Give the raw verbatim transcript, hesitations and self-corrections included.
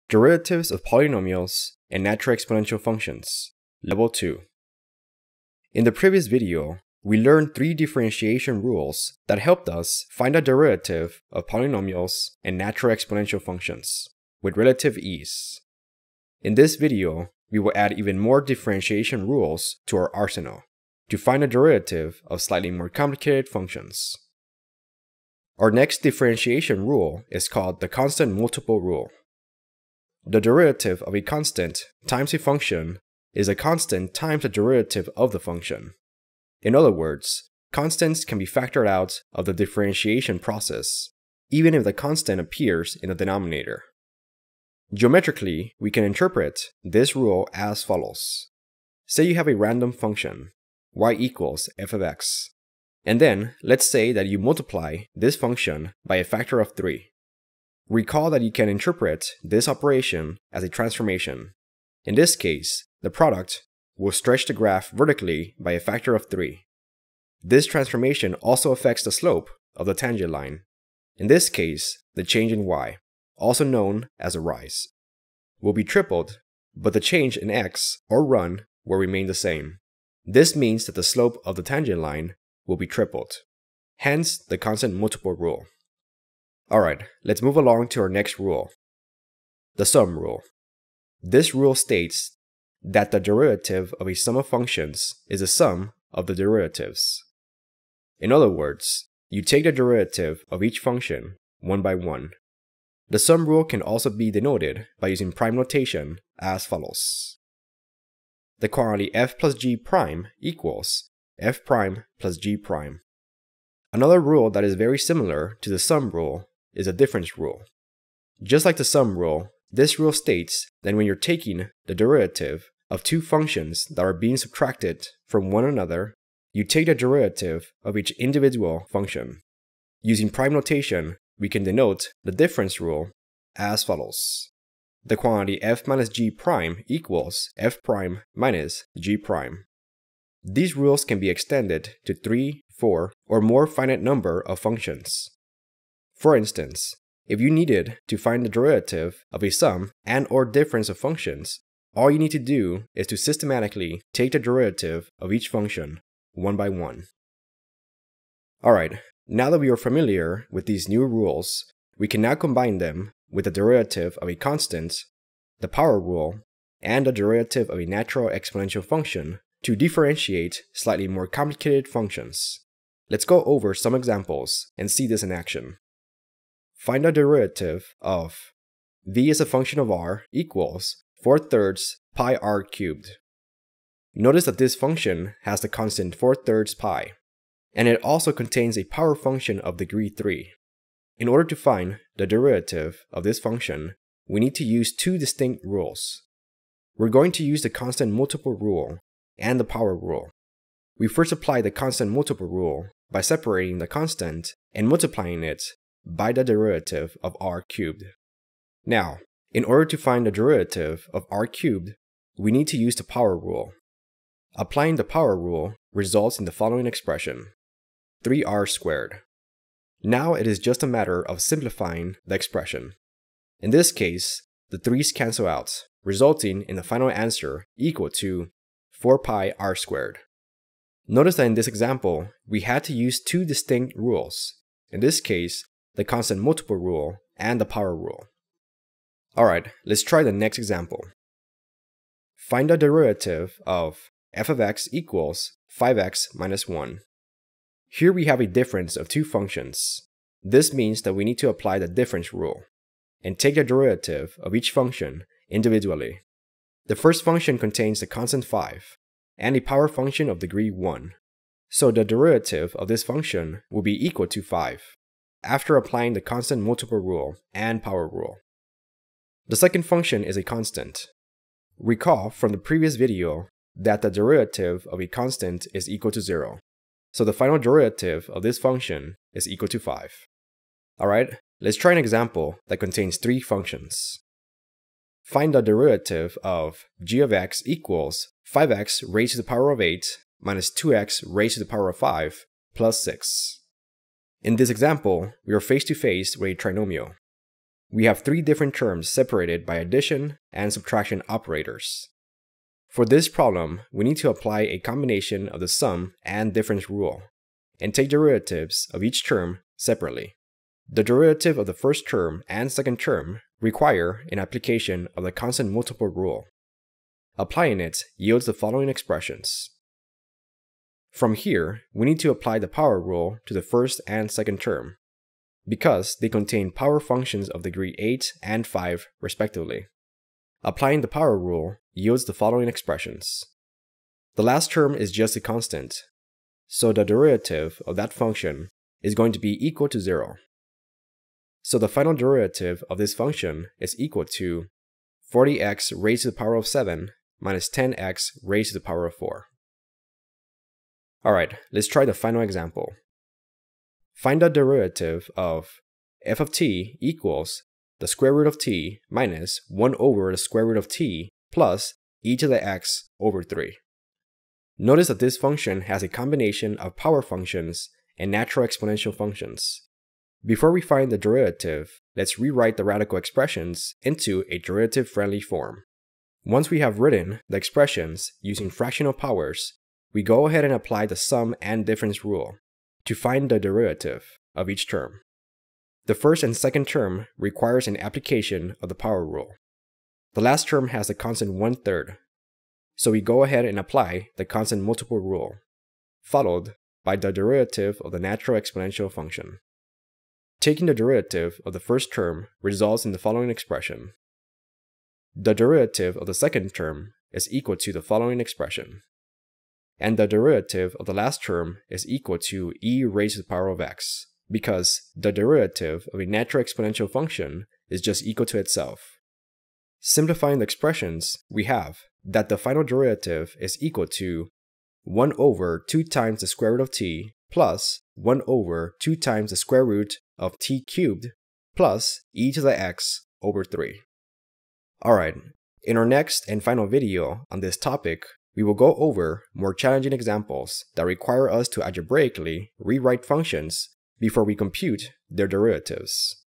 Derivatives of polynomials and natural exponential functions, Level two. In the previous video, we learned three differentiation rules that helped us find a derivative of polynomials and natural exponential functions with relative ease. In this video, we will add even more differentiation rules to our arsenal to find a derivative of slightly more complicated functions. Our next differentiation rule is called the constant multiple rule. The derivative of a constant times a function is a constant times the derivative of the function. In other words, constants can be factored out of the differentiation process, even if the constant appears in the denominator. Geometrically, we can interpret this rule as follows. Say you have a random function, y equals f of x, and then let's say that you multiply this function by a factor of three. Recall that you can interpret this operation as a transformation. In this case, the product will stretch the graph vertically by a factor of three. This transformation also affects the slope of the tangent line. In this case, the change in y, also known as a rise, will be tripled, but the change in x or run will remain the same. This means that the slope of the tangent line will be tripled. Hence, the constant multiple rule. Alright, let's move along to our next rule, the sum rule. This rule states that the derivative of a sum of functions is the sum of the derivatives. In other words, you take the derivative of each function one by one. The sum rule can also be denoted by using prime notation as follows. The quantity f plus g prime equals f prime plus g prime. Another rule that is very similar to the sum rule is a difference rule. Just like the sum rule, this rule states that when you're taking the derivative of two functions that are being subtracted from one another, you take the derivative of each individual function. Using prime notation, we can denote the difference rule as follows. The quantity f minus g prime equals f prime minus g prime. These rules can be extended to three, four, or more finite number of functions. For instance, if you needed to find the derivative of a sum and or difference of functions, all you need to do is to systematically take the derivative of each function one by one. Alright, now that we are familiar with these new rules, we can now combine them with the derivative of a constant, the power rule, and the derivative of a natural exponential function to differentiate slightly more complicated functions. Let's go over some examples and see this in action. Find the derivative of v as a function of r equals four thirds pi r cubed. Notice that this function has the constant four thirds pi, and it also contains a power function of degree three. In order to find the derivative of this function, we need to use two distinct rules. We're going to use the constant multiple rule and the power rule. We first apply the constant multiple rule by separating the constant and multiplying it by the derivative of r cubed. Now, in order to find the derivative of r cubed, we need to use the power rule. Applying the power rule results in the following expression, three r squared. Now it is just a matter of simplifying the expression. In this case, the three's cancel out, resulting in the final answer equal to four pi r squared. Notice that in this example, we had to use two distinct rules. In this case, the constant multiple rule and the power rule. Alright, let's try the next example. Find the derivative of f of x equals five x minus one. Here we have a difference of two functions. This means that we need to apply the difference rule and take the derivative of each function individually. The first function contains the constant five and a power function of degree one. So the derivative of this function will be equal to five after applying the constant multiple rule and power rule. The second function is a constant. Recall from the previous video that the derivative of a constant is equal to zero. So the final derivative of this function is equal to five. Alright, let's try an example that contains three functions. Find the derivative of g of x equals five x raised to the power of eight minus two x raised to the power of five plus six. In this example, we are face to face with a trinomial. we have three different terms separated by addition and subtraction operators. For this problem, we need to apply a combination of the sum and difference rule, and take derivatives of each term separately. The derivative of the first term and second term require an application of the constant multiple rule. Applying it yields the following expressions. From here, we need to apply the power rule to the first and second term, because they contain power functions of degree eight and five respectively. Applying the power rule yields the following expressions. The last term is just a constant, so the derivative of that function is going to be equal to zero. So the final derivative of this function is equal to forty x raised to the power of seven minus ten x raised to the power of four. Alright, let's try the final example. Find the derivative of f of t equals the square root of t minus one over the square root of t plus e to the x over three. Notice that this function has a combination of power functions and natural exponential functions. Before we find the derivative, let's rewrite the radical expressions into a derivative-friendly form. Once we have written the expressions using fractional powers, we go ahead and apply the sum and difference rule to find the derivative of each term. The first and second term requires an application of the power rule. The last term has the constant one-third, so we go ahead and apply the constant multiple rule, followed by the derivative of the natural exponential function. Taking the derivative of the first term results in the following expression. The derivative of the second term is equal to the following expression. And the derivative of the last term is equal to e raised to the power of x, because the derivative of a natural exponential function is just equal to itself. Simplifying the expressions, we have that the final derivative is equal to one over two times the square root of t plus one over two times the square root of t cubed plus e to the x over three. Alright, in our next and final video on this topic, we will go over more challenging examples that require us to algebraically rewrite functions before we compute their derivatives.